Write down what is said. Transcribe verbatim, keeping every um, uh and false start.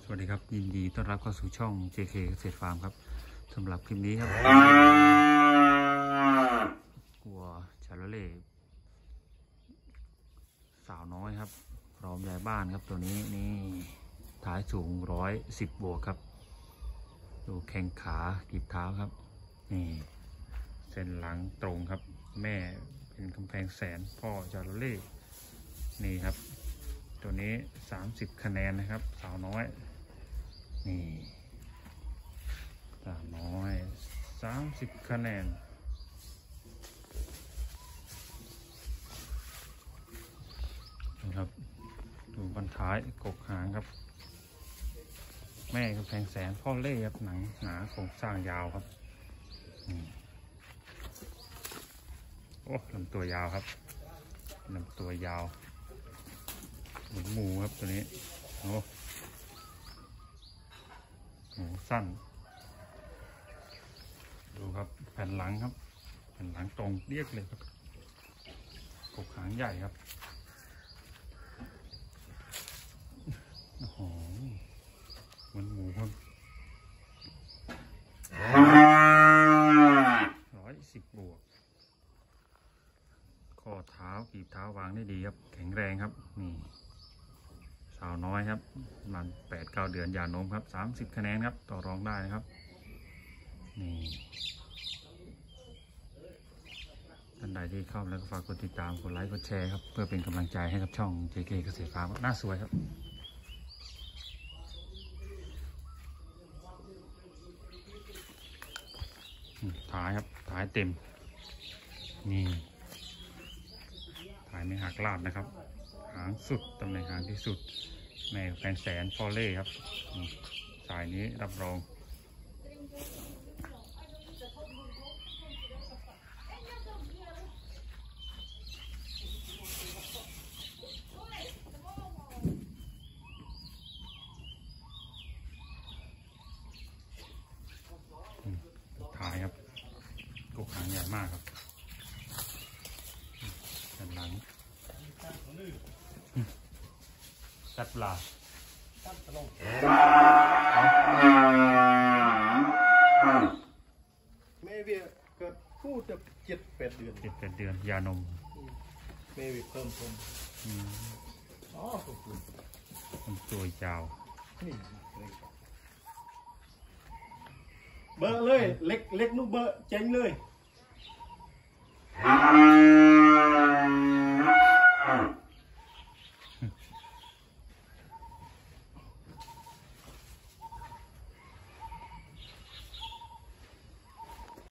สวัสดีครับยินดีต้อนรับเข้าสู่ช่อง เจ เค เกษตรฟาร์มครับสำหรับคลิปนี้ครับวัวชาโลเล่สาวน้อยครับพร้อมย้ายบ้านครับตัวนี้นี่ท้ายสูงร้อยสิบบวกครับดูแข้งขากีบเท้าครับนี่เส้นหลังตรงครับแม่เป็นกำแพงแสนพ่อชาโลเล่นี่ครับตัวนี้สามสิบคะแนนนะครับสาวน้อยนี่สาวน้อยสามสิบคะแนนนะครับดูบรรท้ายกกหางครับแม่กำแพงแสนพ่อเล่ครับหนังหนาโครงสร้างยาวครับโอ้ลำตัวยาวครับลำตัวยาวเหมือนหมูครับตัวนี้โอ้หมูสั้นดูครับแผ่นหลังครับแผ่นหลังตรงเรียกเลยครับกกหางใหญ่ครับโอ้โหเหมือนหมูครับร้อยสิบบวกข้อเท้ากีบเท้าวางได้ดีครับแข็งแรงครับนี่สาวน้อยครับมันแปดเก้าเดือนยานมครับสามสิบคะแนนครับต่อรองได้นะครับนี่ท่านใดที่เข้าแล้วก็ฝากกดติดตามกดไลค์กดแชร์ครับเพื่อเป็นกำลังใจให้กับช่อง เจ เค เกษตรฟาร์มหน้าสวยครับท้ายครับท้ายเต็มนี่ท้ายไม่หักลาดนะครับหางสุดตำแหน่งหางที่สุดแม่แฟนแสนฟอเล่ครับสายนี้รับรองท้ายครับกกหางใหญ่มากครับด้านหลังสัตว์ปลาแม่เวียเกิดพูดจะเจ็ดแปดเดือนเจ็ดแปดเดือนยานมแม่เวียเพิ่มเพิ่มอ๋อขอบคุณตัวยาวนี่เบอร์เลยเล็กเล็กนุเบอร์เจ๋งเลย